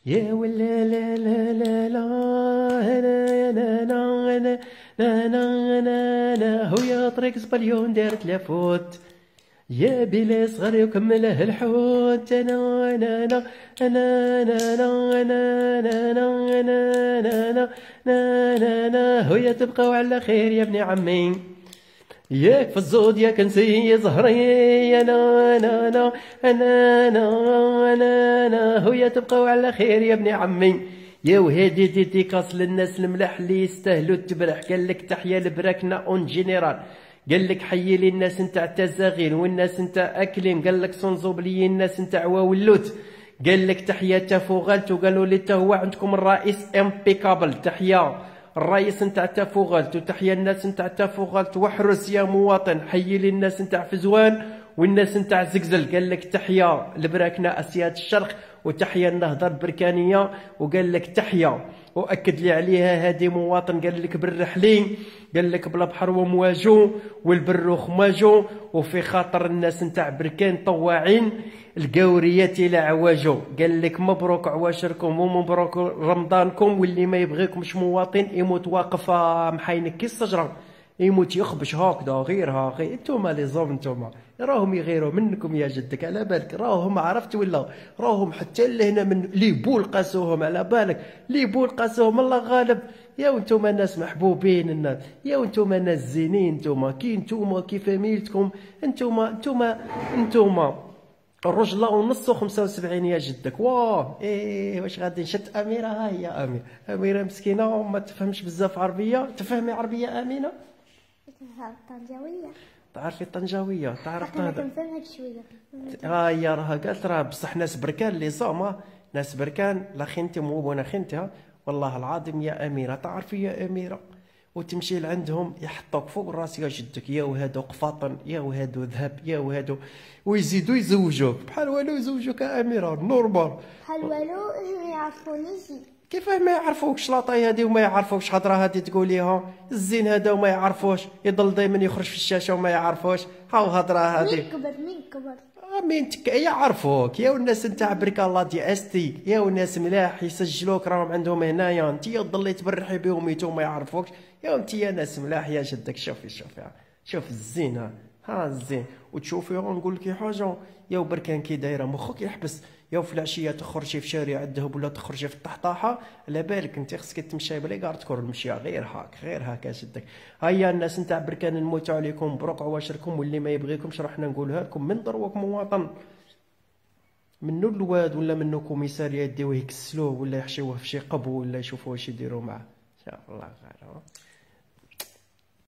يا ولا لا لا لا لا انا هو يا طريق زبليون دارت لافوت يا بلا صغر يكمله الحوت انا هو يا تبقى على خير يا ابن عمي ياك في الزود يا كنسي زهري انا هو يا تبقى على خير يا ابن عمي يا وهادي ديديكاس للناس الملاح اللي يستاهلوا التبرح قال لك تحيا البراكنه اون جينيرال قال لك حيي لي الناس نتاع التزاغين والناس نتاع اكلين قال لك صنزوبلي الناس نتاع واولوت قال لك تحيا تافوغالت وقالوا لي تا هو عندكم الرئيس امبيكابل تحيا الرئيس نتاع تافوغالت وتحيا الناس نتاع تافوغالت واحرس يا مواطن حيي لي الناس نتاع فزوان والناس نتاع زقزل قال لك تحيا البراكنه اسياد الشرق وتحيا النهضه البركانيه وقال لك تحيا واكد لي عليها هادي مواطن قال لك بالرحلي قال لك بلا بحر ومواجو والبروخ مواجو وفي خاطر الناس نتاع بركان طواعين القوريات الى عواجو قال لك مبروك عواشركم ومبروك رمضانكم واللي ما يبغيكمش مواطن يموت واقف محاينك كي الشجره يموت يخبش هكذا غير انتوما لي زوم انتوما راهم يغيروا منكم يا جدك على بالك راهم عرفت ولا راهم حتى لهنا من لي بول قاسوهم على بالك لي بول قاسوهم الله غالب يا وانتوما ناس محبوبين الناس يا وانتوما ناس زينين انتوما كي انتوما كي فاميلتكم انتوما الرجله ونص و 75 يا جدك واه ايه واش غادي نشد اميره ها هي اميره مسكينه ما تفهمش بزاف عربيه تفهمي عربيه امينه طنجاوية. تعرفي الطنجاويه تعرف انا تهضر كنفهم هاد شويه. ها هي راها قالت راه بصح ناس بركان لي زوما ناس بركان لا خنتي مو بونا خنتها والله العظيم يا اميره تعرفي يا اميره وتمشي لعندهم يحطوك فوق الراس يا جدك يا وهادو قفاطن يا وهادو ذهب يا وهادو ويزيدوا يزوجوك بحال والو يزوجوك يا اميره نورمال بحال والو ما يعرفونيش. كيفاه ما يعرفوكش لاطاي هادي وما يعرفوكش هضره هادي تقوليها الزين هذا وما يعرفوش يضل دائما يخرج في الشاشه وما يعرفوش هاو هضره هادي مين كبر مين يعرفوك يا والناس نتاع برك الله دي استي يا والناس ملاح يسجلوك راهم عندهم هنايا انت تضلي تبرحي بهم يتو ما يعرفوكش يا انت يا ناس ملاح يا جدك شوفي شوف الزين ها الزين وتشوفي نقول لك حاجه يا بركان كي دايره مخك يحبس يا في العشيه تخرجي في شارع الذهب ولا تخرجي في الطحطاحه على بالك انت خصك تمشي بلي كاع تكون المشيه غير هاك جدك هيا الناس نتاع بركان نموتوا عليكم مبروك عواشركم واللي ما يبغيكمش رحنا نقولها لكم من ضروك مواطن منو الواد ولا منو كوميساريا يديوه يكسلوه ولا يحشيوه في شي قبو ولا يشوفوا واش يديروا معاه ان شاء الله خير